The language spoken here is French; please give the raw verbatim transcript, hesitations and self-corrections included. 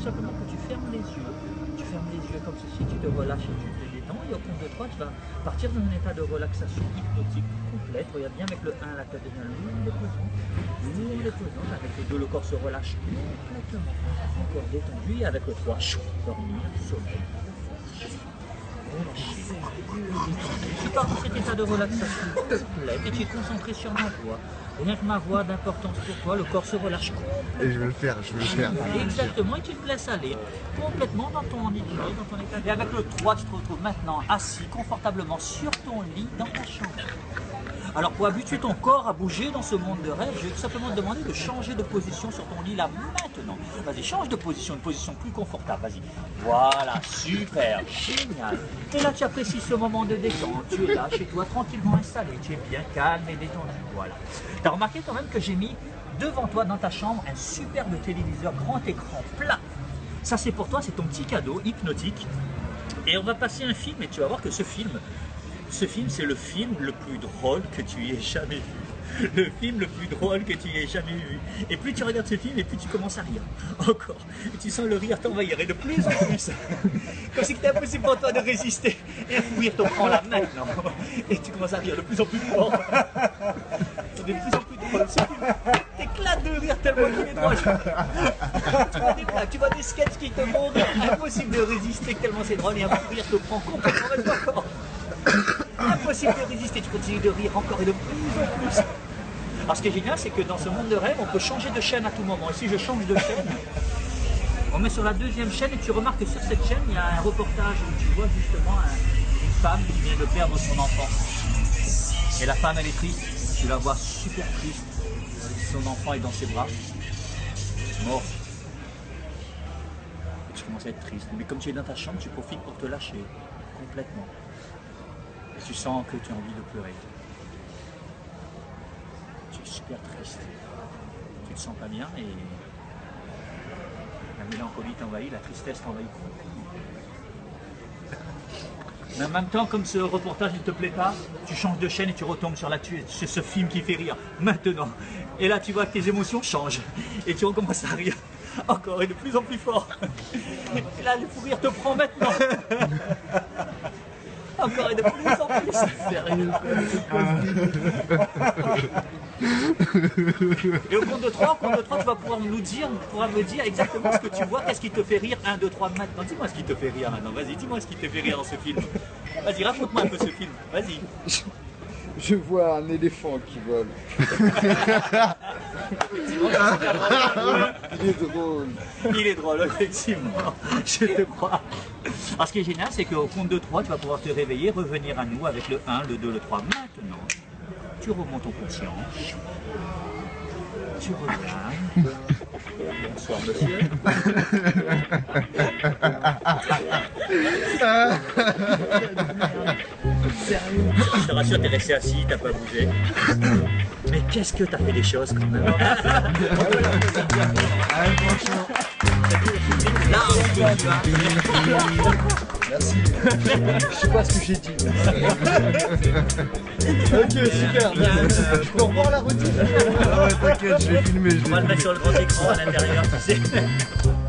simplement que tu fermes les yeux. Tu fermes les yeux comme ceci, tu te relâches et tu te détends. Et au compte de trois, tu vas partir dans un état de relaxation hypnotique complète. Regarde bien avec le un, la tête devient lourde et pesante. Lourde et pesante. Avec le deux, le corps se relâche complètement. Encore détendu. Et avec le trois, dormir, sommeil. Tu pars dans cet état de relaxation complète et tu es concentré sur ma voix. Rien que ma voix d'importance pour toi, le corps se relâche complètement. Et je vais le faire, je vais le faire. Exactement, et tu te laisses aller complètement dans ton hypnose, dans ton état. Et avec le trois, tu te retrouves maintenant assis confortablement sur ton lit dans ta chambre. Alors pour habituer ton corps à bouger dans ce monde de rêve, je vais tout simplement te demander de changer de position sur ton lit là maintenant. Vas-y, change de position, une position plus confortable, vas-y. Voilà, super, génial. Et là tu apprécies ce moment de détente, tu es là chez toi tranquillement installé, tu es bien calme et détendu, voilà. Tu as remarqué quand même que j'ai mis devant toi dans ta chambre un superbe téléviseur grand écran plat. Ça c'est pour toi, c'est ton petit cadeau hypnotique. Et on va passer un film et tu vas voir que ce film, Ce film, c'est le film le plus drôle que tu aies jamais vu. Le film le plus drôle que tu aies jamais vu. Et plus tu regardes ce film, et plus tu commences à rire. Encore. Et tu sens le rire t'envahir. Et de plus en plus. Comme si c'était impossible pour toi de résister. Et un fou rire te prend là maintenant. Et tu commences à rire de plus en plus fort. De plus en plus drôle. Ce film t'éclates de rire tellement qu'il est drôle. Tu vois des blagues, tu vois des sketchs qui te font rire. Impossible de résister tellement c'est drôle. Et un fou rire te prend complètement. Reste encore. Impossible de résister, tu continues de rire encore et de plus en plus. Alors ce qui est génial, c'est que dans ce monde de rêve, on peut changer de chaîne à tout moment. Et si je change de chaîne, on met sur la deuxième chaîne et tu remarques que sur cette chaîne, il y a un reportage où tu vois justement un, une femme qui vient de perdre son enfant. Et la femme, elle est triste, tu la vois super triste. Son enfant est dans ses bras, mort. Et tu commences à être triste. Mais comme tu es dans ta chambre, tu profites pour te lâcher complètement. Et tu sens que tu as envie de pleurer. Tu es super triste. Tu te sens pas bien et la mélancolie t'envahit, la tristesse t'envahit complètement. Mais en même temps, comme ce reportage ne te plaît pas, tu changes de chaîne et tu retombes sur la tuile. C'est ce film qui fait rire. Maintenant. Et là, tu vois que tes émotions changent. Et tu recommences à rire. Encore et de plus en plus fort. Et là, le fou rire te prend maintenant. Encore et de plus en plus. Sérieux. Et au compte de trois, au compte de trois, tu vas pouvoir nous dire, tu pourras me dire exactement ce que tu vois, qu'est-ce qui te fait rire. un, deux, trois maintenant. Dis-moi ce qui te fait rire maintenant. Vas-y, dis-moi ce qui te fait rire dans ce film. Vas-y, raconte-moi un peu ce film. Vas-y. Je vois un éléphant qui vole. Il est drôle. Il est drôle, effectivement. Je te crois. Alors ce qui est génial, c'est qu'au compte de trois, tu vas pouvoir te réveiller, revenir à nous avec le un, le deux, le trois. Maintenant, tu remontes en conscience. Tu reviens. Bonsoir, monsieur. Sérieux? Je te rassure, t'es resté assis, t'as pas bougé. Mais qu'est-ce que t'as fait des choses quand même? Merci. Je sais pas ce que j'ai dit. Ok, super. Je peux revoir la routine. Ah ouais, t'inquiète, je vais filmer. On va le mettre sur le grand écran à l'intérieur, tu sais.